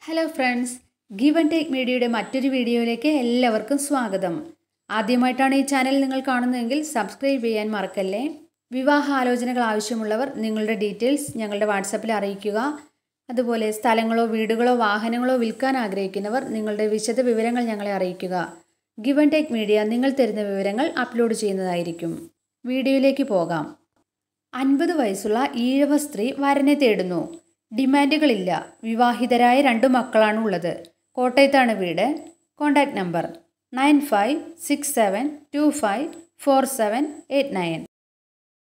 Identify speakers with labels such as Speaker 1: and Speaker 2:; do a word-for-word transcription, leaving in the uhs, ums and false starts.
Speaker 1: Hello friends, give and take മീഡിയയുടെ മറ്റൊരു വീഡിയോയിലേക്ക് എല്ലാവർക്കും സ്വാഗതം. ആദ്യമായിട്ടാണ് ഈ ചാനൽ നിങ്ങൾ കാണുന്നതെങ്കിൽ സബ്സ്ക്രൈബ് ചെയ്യാൻ മറക്കല്ലേ. വിവാഹ ആലോചനകൾ ആവശ്യമുള്ളവർ നിങ്ങളുടെ ഡീറ്റെയിൽസ് ഞങ്ങളുടെ വാട്സാപ്പിൽ അറിയിക്കുക. അതുപോലെ സ്ഥലങ്ങളോ വീടുകളോ വാഹനങ്ങളോ വിൽക്കാൻ ആഗ്രഹിക്കുന്നവർ നിങ്ങളുടെ വിശദ വിവരങ്ങൾ ഞങ്ങളെ അറിയിക്കുക. ഗിവ് ആൻഡ് ടേക്ക് മീഡിയ നിങ്ങൾ തരുന്ന വിവരങ്ങൾ അപ്ലോഡ് ചെയ്യുന്നതായിരിക്കും. വീഡിയോയിലേക്ക് പോകാം. അൻപത് വയസ്സുള്ള ഈഴവ സ്ത്രീ വരനെ തേടുന്നു. ഡിമാൻഡുകളില്ല. വിവാഹിതരായ രണ്ടു മക്കളാണ് ഉള്ളത്. കോട്ടയത്താണ് വീട്. Contact number nine five six seven two five four seven eight nine.